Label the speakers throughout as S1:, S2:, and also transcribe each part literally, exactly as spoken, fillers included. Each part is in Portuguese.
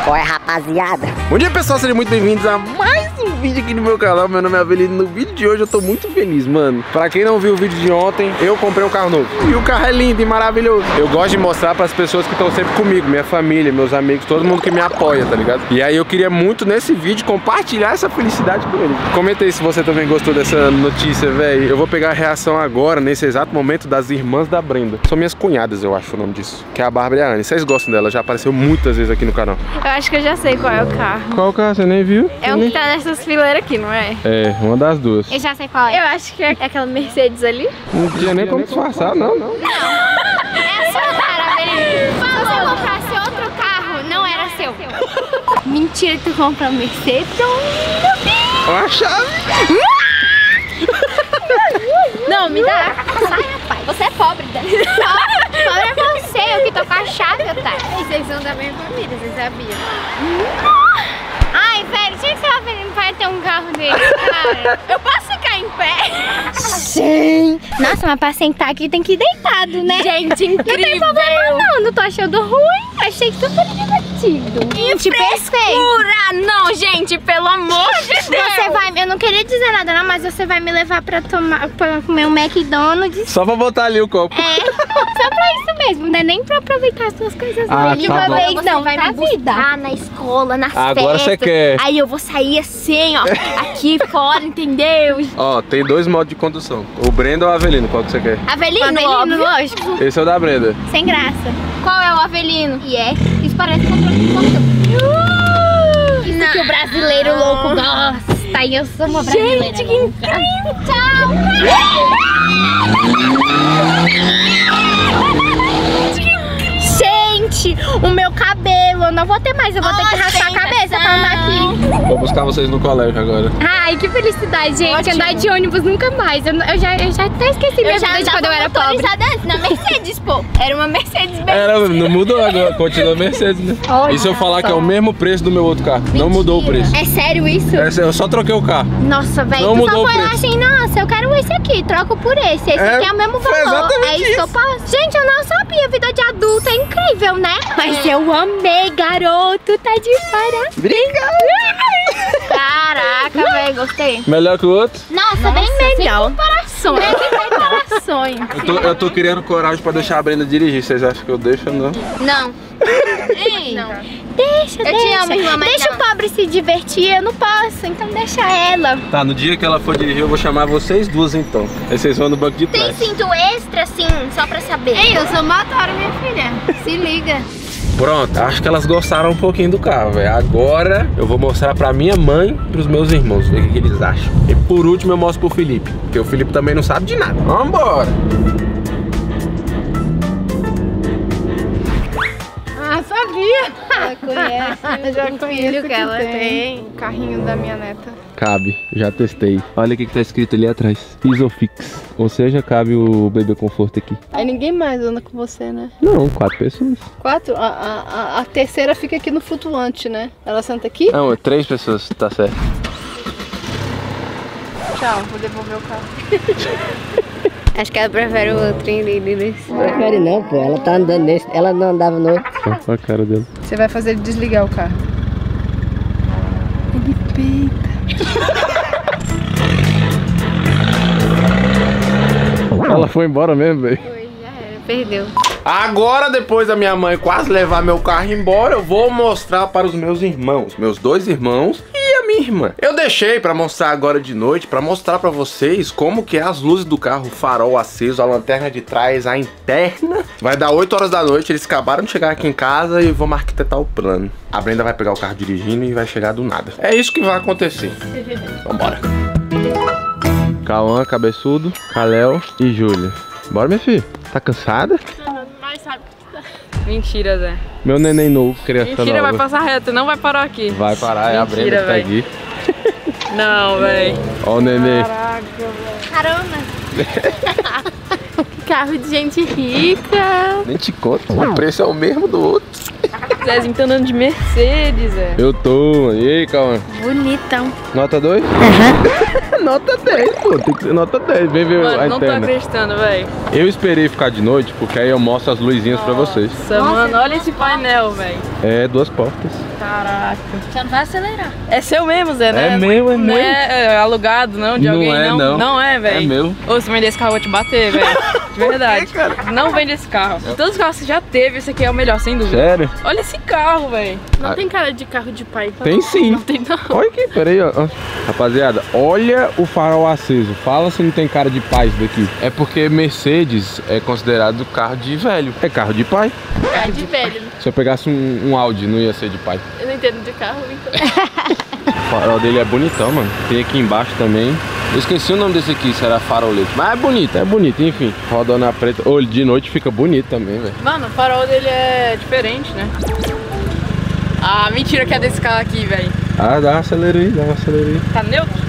S1: Qual é, rapaziada?
S2: Bom dia, pessoal, sejam muito bem-vindos a mais um vídeo aqui no meu canal. Meu nome é Avelino. No vídeo de hoje eu tô muito feliz, mano. Pra quem não viu o vídeo de ontem, eu comprei um carro novo. E o carro é lindo e maravilhoso. Eu gosto de mostrar pras pessoas que estão sempre comigo, minha família, meus amigos, todo mundo que me apoia, tá ligado? E aí eu queria muito nesse vídeo compartilhar essa felicidade com eles. Comenta aí se você também gostou dessa notícia, velho. Eu vou pegar a reação agora, nesse exato momento, das irmãs da Brenda. São minhas cunhadas, eu acho o nome disso. Que é a Bárbara e a Anne. Vocês gostam dela? Já apareceu muitas vezes aqui no canal.
S3: Eu acho que eu já sei qual é o carro.
S2: Qual carro? Você nem viu?
S3: É um que tá nessas fileiras aqui, não é?
S2: É, uma das duas.
S3: Eu já sei qual é. Eu acho que é aquela Mercedes ali.
S2: Não tinha nem como disfarçar, não, não.
S3: É a sua cara, Avelino. Se você comprasse outro carro, não era seu. Mentira que tu comprou um Mercedes.
S2: Olha a chave.
S3: Não, me dá. Sai, rapaz. Você é pobre, Dani. Pobre é você, eu que tô com a chave, otário. Vocês são da mesma família, vocês sabiam? Ai, velho, tinha que ser o Avelino para ter um carro dele, cara. Eu posso ficar em pé?
S1: Sim!
S3: Nossa, mas pra sentar aqui tem que ir deitado, né? Gente, incrível! Não tem problema não, não tô achando ruim. Achei super divertido.
S1: Te
S3: Pura! Não, gente, pelo amor de Deus! Você vai, eu não queria dizer nada não, mas você vai me levar pra, tomar, pra comer um McDonald's.
S2: Só pra botar ali o copo.
S3: É, só pra isso mesmo, não é nem pra aproveitar as suas coisas.
S2: Ah,
S3: não.
S2: tá
S3: Uma
S2: bom.
S3: vez
S1: Você
S3: não,
S1: vai
S3: pra
S1: me
S3: vida.
S1: buscar na escola, nas
S2: Agora você
S1: festas.
S2: quer.
S1: Aí eu vou sair assim, ó, aqui fora, entendeu?
S2: Ó, tem dois modos de condução. O Brenda ou o Avelino, qual que você quer?
S3: Avelino,
S1: Avelino,
S3: óbvio. Lógico.
S2: Esse é o da Brenda.
S3: Sem graça. Qual é o Avelino?
S1: E é, isso parece controle de condução.
S3: Uh,
S1: Isso que o brasileiro louco gosta. E eu sou uma brasileira.
S3: Gente, que incrível! Tchau! Gente, o meu cabelo, eu não vou ter mais, eu vou ter que raspar a cabeça pra andar aqui.
S2: Vou buscar vocês no colégio agora.
S3: Ai, que felicidade, gente.
S1: Ótimo.
S3: Andar de ônibus nunca mais. Eu, eu, já, eu já até esqueci minha vida de quando eu era pobre.
S1: Antes, na Mercedes, pô. Era uma Mercedes Benz.
S2: Era, não mudou agora, continua Mercedes, né?
S3: Olha
S2: E se eu falar
S3: só.
S2: que é o mesmo preço do meu outro carro? Não mudou o preço.
S1: É sério isso?
S2: Esse, eu só troquei o carro.
S3: Nossa, velho,
S2: Não
S3: tu
S2: mudou
S3: só
S2: o
S3: foi lá
S2: preço.
S3: assim, nossa, eu quero esse aqui, troco por esse. Esse
S2: É,
S3: aqui é o mesmo
S2: foi
S3: valor.
S2: exatamente
S3: É isso que eu
S2: isso.
S3: passo. Gente, eu não sabia, vida de adulto é incrível, né? Mas eu amei, garoto, tá de parabéns.
S2: Obrigado.
S3: Caraca, velho, gostei.
S2: Melhor que o outro?
S3: Nossa, bem melhor. Comparações, sem comparações.
S2: Eu tô, eu tô criando coragem pra deixar a Brenda dirigir. Vocês acham que eu deixo ou não?
S1: Não. Ei.
S3: Não. Deixa,
S1: Eu te
S3: deixa.
S1: amo, irmã, mas
S3: Deixa
S1: não.
S3: o pobre se divertir, eu não posso, então deixa ela.
S2: Tá, no dia que ela for dirigir, eu vou chamar vocês duas então. Aí vocês vão no banco de
S1: Tem
S2: trás.
S1: cinto extra, assim, só pra saber.
S3: Ei, eu sou motora, minha filha. Se liga.
S2: Pronto, acho que elas gostaram um pouquinho do carro, velho. Agora eu vou mostrar pra minha mãe e pros meus irmãos, ver o que, que eles acham. E por último eu mostro pro Felipe, porque o Felipe também não sabe de nada. Vambora!
S4: Ah, sabia!
S3: Ela conhece.
S4: Eu já conheço
S3: que ela tem.
S4: o carrinho da minha neta.
S2: Cabe, já testei. Olha o que, que tá escrito ali atrás. Isofix. Ou seja, cabe o bebê conforto aqui.
S4: Aí ninguém mais anda com você, né?
S2: Não, quatro pessoas.
S4: Quatro? A, a, a, a terceira fica aqui no flutuante, né? Ela senta aqui?
S2: Não, é três pessoas, tá certo.
S4: Tchau, vou devolver o carro.
S3: Acho que ela prefere o outro, hein, Lili?
S1: Prefere não, pô. Ela tá andando nesse. Ela não andava no outro.
S2: Olha a cara dela.
S4: Você vai fazer ele desligar o carro. Ele peita.
S2: Ela foi embora mesmo, velho.
S3: Foi, já era, perdeu.
S2: Agora, depois da minha mãe quase levar meu carro embora, eu vou mostrar para os meus irmãos, meus dois irmãos e a minha irmã. Eu deixei para mostrar agora de noite, para mostrar para vocês como que é as luzes do carro, o farol aceso, a lanterna de trás, a interna. Vai dar oito horas da noite, eles acabaram de chegar aqui em casa e vamos arquitetar o plano. A Brenda vai pegar o carro dirigindo e vai chegar do nada. É isso que vai acontecer. Vambora. Cauã, Cabeçudo, Kalel e Júlia. Bora, minha filha. Tá cansada?
S5: Mentira, Zé.
S2: Meu neném novo, criança
S5: Mentira,
S2: nova.
S5: vai passar reto, não vai parar aqui.
S2: Vai parar, é a Brenda
S5: Mentira,
S2: que tá
S5: véi.
S2: aqui.
S5: Não, véi.
S2: Ó o neném.
S3: Caramba. Que carro de gente rica.
S2: Nem te conto, o preço é o mesmo do outro.
S5: Zezinho tá andando de Mercedes, Zé.
S2: Eu tô, mano. E aí, Cauã?
S3: Bonitão.
S2: Nota dois? Nota dez, pô. Tem que ser nota dez. Vem ver
S5: Mano,
S2: a
S5: não tô
S2: interna.
S5: acreditando, véi.
S2: Eu esperei ficar de noite, porque aí eu mostro as luzinhas pra vocês.
S5: Nossa, mano, olha esse painel, véi.
S2: É, duas portas.
S5: Caraca.
S3: Só não vai acelerar.
S5: É seu mesmo, Zé, né?
S2: É meu, é
S5: Não
S2: meu.
S5: é, é alugado, não, de
S2: Não
S5: alguém,
S2: é,
S5: não.
S2: não.
S5: Não é, velho.
S2: É meu.
S5: Ô, se vender esse carro, eu vou te bater, velho. De verdade. Não vende esse carro. De todos os carros que você já teve, esse aqui é o melhor, sem dúvida.
S2: Sério?
S5: Olha esse carro, velho.
S4: Não
S2: Ah.
S4: tem cara de carro de pai. tá?
S2: Tem sim.
S4: Não tem não.
S2: Olha aqui, peraí, ó. ó. Rapaziada, olha o farol aceso. Fala se não tem cara de pai isso daqui. É porque Mercedes é considerado carro de velho. É carro de pai.
S4: Carro de velho.
S2: Se eu pegasse um, um Audi, não ia ser de pai.
S4: Eu não entendo de carro, então.
S2: O farol dele é bonitão, mano. Tem aqui embaixo também. Eu esqueci o nome desse aqui, será farolete. Mas é bonito, é bonito, enfim. Rodona preta. Ô, de noite fica bonito também, velho.
S5: Mano, o farol dele é diferente, né? Ah, mentira que é desse carro aqui, velho.
S2: Ah, dá uma acelera aí, dá uma acelera aí.
S5: Tá neutro?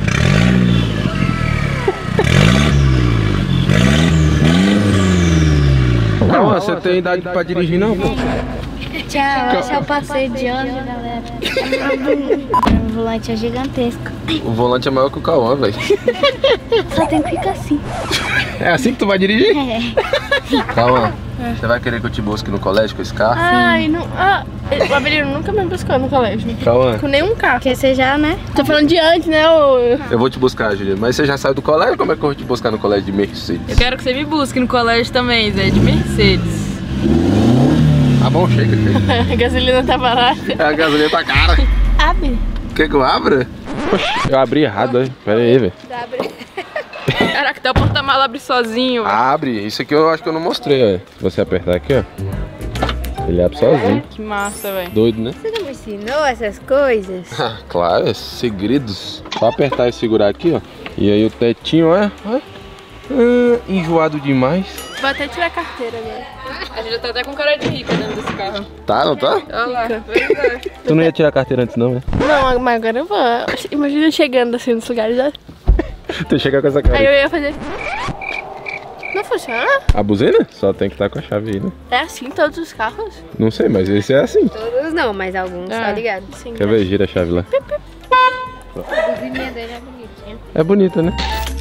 S2: Calma, você tem idade pra dirigir não, pô?
S3: Tchau, esse é o passeio de hoje, galera. O volante é gigantesco.
S2: O volante é maior que o Cauã, velho.
S3: Só tem que ficar assim.
S2: É assim que tu vai dirigir?
S3: É.
S2: Cauã, você vai querer que eu te busque no colégio com esse carro?
S4: Ai, não. Ah, o Avelino nunca me buscou no colégio.
S2: Cauã,
S4: Com nenhum carro.
S3: Porque você já, né?
S4: Tô falando de antes, né? O...
S2: eu vou te buscar, Julia. Mas você já saiu do colégio? Como é que eu vou te buscar no colégio de Mercedes?
S5: Eu quero que você me busque no colégio também, Zé, de Mercedes.
S2: Tá bom, chega, chega.
S4: A gasolina tá barata.
S2: A gasolina tá cara.
S4: Abre.
S2: Quer que eu abra? Poxa, eu abri errado, aí. Pera aí, velho.
S5: Caraca, até o porta-mala abre sozinho. velho.
S2: Abre. Isso aqui eu acho que eu não mostrei, ó. Se você apertar aqui, ó. Ele abre sozinho.
S5: Que massa, velho.
S2: Doido, né?
S3: Você não me ensinou essas coisas?
S2: Claro, é segredos. Só apertar e segurar aqui, ó. E aí o tetinho, ó. ó. Ah, enjoado demais.
S4: Vou até tirar a carteira agora.
S5: A gente já tá até com cara de rica dentro desse carro.
S2: Tá, não tá?
S5: Olha lá, pois é.
S2: Tu não ia tirar a carteira antes não, né?
S4: Não, mas agora eu vou. Imagina eu chegando assim nos lugares. Ó.
S2: Tu chega com essa cara.
S4: Aí eu
S2: Aí.
S4: ia fazer. Não funciona?
S2: A buzina? Só tem que estar com a chave aí, né?
S4: É assim todos os carros?
S2: Não sei, mas esse é assim.
S3: Todos não, mas alguns,
S5: Ah.
S3: tá ligado?
S4: Sim.
S2: Quer ver? Gira a chave lá.
S3: A buzininha dele é bonitinha.
S2: É bonita, né?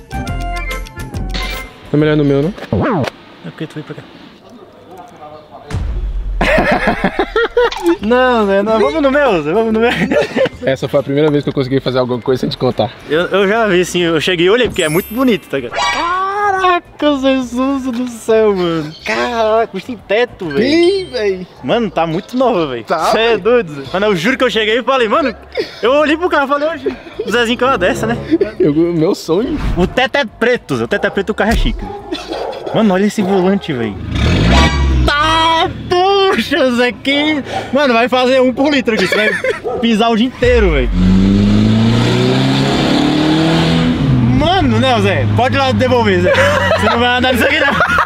S2: É melhor no meu, não?
S6: É porque tu veio pra cá. Não, Zé, não, vamos no meu, Zé, vamos no meu.
S2: Essa foi a primeira vez que eu consegui fazer alguma coisa sem te contar.
S6: Eu, eu já vi, assim, eu cheguei e olhei, porque é muito bonito, tá ligado? Caraca, Jesus do céu, mano. Caraca, custa em teto, velho.
S2: Ih, velho.
S6: Mano, tá muito nova, velho.
S2: Tá,
S6: Você é
S2: velho.
S6: doido, Zé. Mano, eu juro que eu cheguei e falei, mano, eu olhei pro carro e falei, oxe, o Zezinho que é uma dessa, né?
S2: Eu, meu sonho.
S6: O teto é preto, Zé, o teto é preto e o carro é chique. Mano, olha esse volante, velho. Tá, puxa, Zé, que... Mano, vai fazer um por litro aqui, você vai pisar o dia inteiro, velho. Mano, não, Zé, pode ir lá devolver, Zé. Você não vai andar nisso aqui, não.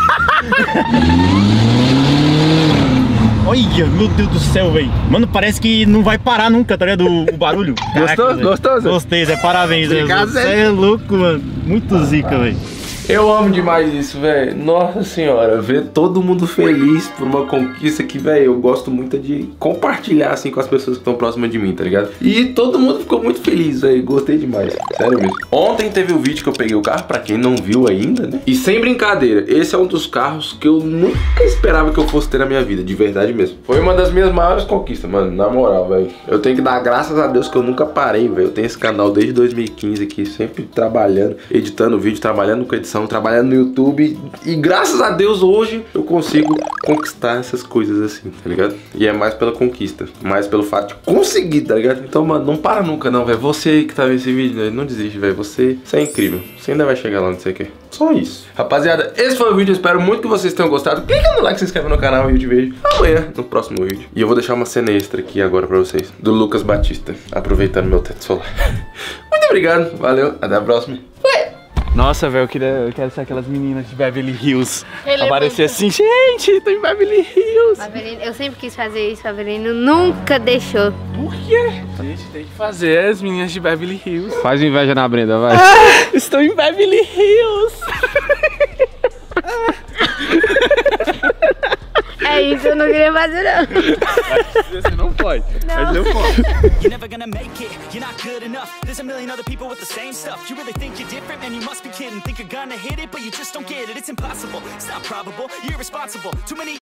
S6: Olha, meu Deus do céu, velho. Mano, parece que não vai parar nunca, tá ligado? O, o barulho.
S2: Gostou?
S6: Zé.
S2: Gostou, Zé?
S6: Gostei, Zé. Parabéns, Zé.
S2: Obrigado, Zé.
S6: Você é louco, mano. Muito zica, velho.
S2: Eu amo demais isso, velho. Nossa senhora, ver todo mundo feliz por uma conquista que, velho, eu gosto muito de compartilhar, assim, com as pessoas que estão próximas de mim, tá ligado? E todo mundo ficou muito feliz, velho. Gostei demais. Sério mesmo. Ontem teve o vídeo que eu peguei o carro, pra quem não viu ainda, né? E sem brincadeira, esse é um dos carros que eu nunca esperava que eu fosse ter na minha vida, de verdade mesmo. Foi uma das minhas maiores conquistas, mano, na moral, velho. Eu tenho que dar graças a Deus que eu nunca parei, velho. Eu tenho esse canal desde dois mil e quinze aqui, sempre trabalhando, editando vídeo, trabalhando com edição, trabalhando no YouTube. E graças a Deus hoje eu consigo conquistar essas coisas assim, tá ligado? E é mais pela conquista, mais pelo fato de conseguir, tá ligado? Então, mano, não para nunca não, velho. Você aí que tá vendo esse vídeo, véio, não desiste, velho. Você, você é incrível. Você ainda vai chegar lá onde você quer. Só isso. Rapaziada, esse foi o vídeo. Eu espero muito que vocês tenham gostado. Clica no like, se inscreve no canal e eu te vejo amanhã no próximo vídeo. E eu vou deixar uma cena extra aqui agora pra vocês, do Lucas Batista, aproveitando meu teto solar. Muito obrigado, valeu, até a próxima.
S6: Nossa, velho, eu, queria, eu quero ser aquelas meninas de Beverly Hills.
S4: Relevante.
S6: Aparecer assim, gente, tô em Beverly Hills.
S3: Avelino, eu sempre quis fazer isso, o Avelino nunca deixou.
S6: Por quê? A gente tem que fazer as meninas de Beverly Hills.
S2: Faz inveja na Brenda, vai.
S6: Estou em Beverly Hills.
S3: É isso, eu não queria fazer não.
S6: Você não pode. Mas eu posso.
S7: You're never gonna make it, you're not good enough. There's a million other people with the same stuff. You really think you're different, man, you must be kidding. Think you're gonna hit it, but you just don't get it. It's impossible, it's not probable, you're irresponsible. Too many